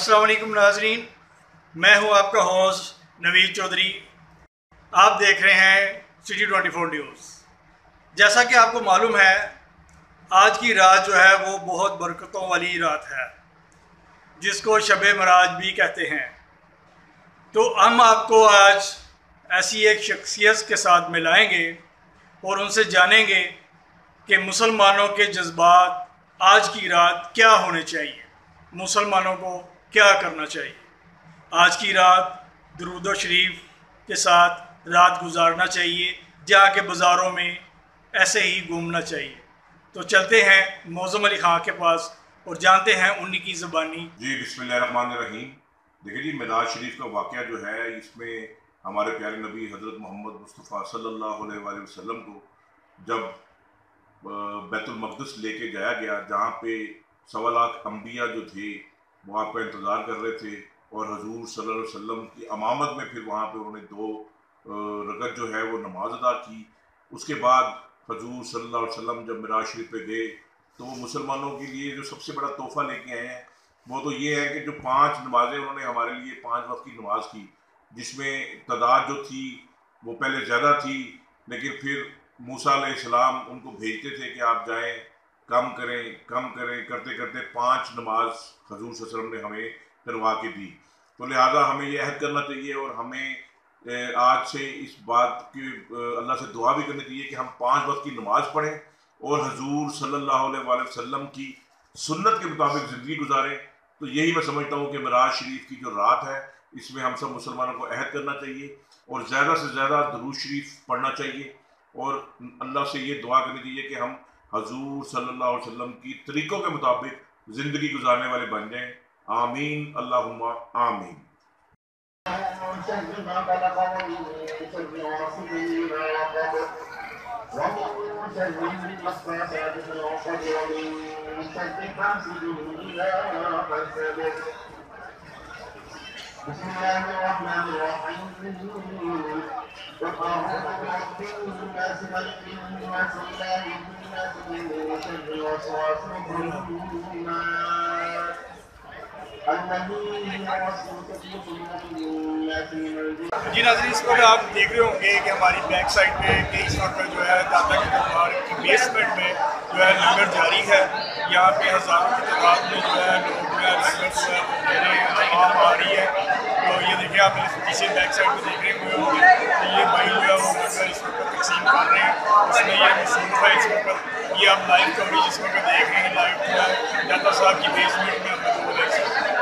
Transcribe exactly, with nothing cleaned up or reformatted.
अस्सलाम वालेकुम नाजरीन, मैं हूं आपका होस्ट नवीद चौधरी। आप देख रहे हैं सिटी ट्वेंटी फोर न्यूज़। जैसा कि आपको मालूम है, आज की रात जो है वो बहुत बरकतों वाली रात है, जिसको शबे महराज भी कहते हैं। तो हम आपको आज ऐसी एक शख्सियत के साथ मिलाएंगे और उनसे जानेंगे कि मुसलमानों के जज्बात आज की रात क्या होने चाहिए, मुसलमानों को क्या करना चाहिए। आज की रात दुरूद शरीफ के साथ रात गुजारना चाहिए, जहाँ के बाज़ारों में ऐसे ही घूमना चाहिए। तो चलते हैं मोअज़्ज़म अली खां के पास और जानते हैं उन्हीं की ज़बानी। जी बिस्मिल्लाहिर्रहमानिर्रहीम। देखिए जी, मेराज शरीफ का वाक़या जो है, इसमें हमारे प्यारे नबी हज़रत मोहम्मद मुस्तफ़ा सल्लल्लाहु अलैहि वसल्लम को जब बैतुल मक़दिस लेके जाया गया, जहाँ पे सवा लाख अम्बिया जो थे वो आपका इंतज़ार कर रहे थे, और हजूर सल्लल्लाहु अलैहि वसल्लम की अमामत में फिर वहाँ पे उन्होंने दो रगत जो है वो नमाज अदा की। उसके बाद हजूर सल्लल्लाहु अलैहि वसल्लम जब मेराज शरीफ पे गए तो वो मुसलमानों के लिए जो सबसे बड़ा तोहफ़ा लेके आए हैं वो तो ये है कि जो पांच नमाजें उन्होंने हमारे लिए पांच वक्त की नमाज की, जिसमें तादाद जो थी वो पहले ज़्यादा थी, लेकिन फिर मूसा अलैहिस्सलाम उनको भेजते थे कि आप जाएं, कम करें कम करें करते करते पांच नमाज हजूर सल्लल्लाहु अलैहि वसल्लम ने हमें करवा के दी। तो लिहाजा हमें ये अहद करना चाहिए और हमें आज से इस बात की अल्लाह से दुआ भी करनी चाहिए कि हम पांच वक्त की नमाज पढ़ें और हजूर सल्लल्लाहु अलैहि वसल्लम की सुन्नत के मुताबिक ज़िंदगी गुजारें। तो यही मैं समझता हूँ कि मेराज शरीफ की जो रात है, इसमें हम सब मुसलमानों को अहद करना चाहिए और ज़्यादा से ज़्यादा दुरूद शरीफ पढ़ना चाहिए और अल्लाह से ये दुआ करनी चाहिए कि हम हजूर सल्लल्लाहु अलैहि वसल्लम की तरीक़ों के मुताबिक ज़िंदगी गुजारने वाले बन जाएँ। आमीन, अल्लाहुम्मा आमीन। जी नाज़रीन, इस पर आप देख रहे होंगे कि हमारी बैक साइड पे कि इस वक्त जो है दादा के दरबार की बेसमेंट में जो है लंगर जारी है। यहाँ पे हज़ारों की तादाद में जो है लोग जो है लंगर जो है वो दे रहे हैं, आ रही है। तो ये देखिए, आप पीछे बैक साइड में देख रहे होंगे, तो ये भाई जो है वो लंगर इस वक्त तकसीम कर रहे हैं। इसमें ये मसरूफ़ है इस वक्त। ये आप लाइव कवरेज इस वक्त देख रहे हैं, लाइव जो है दादा साहब की बेसमेंट में हम लोग देख सकते हैं।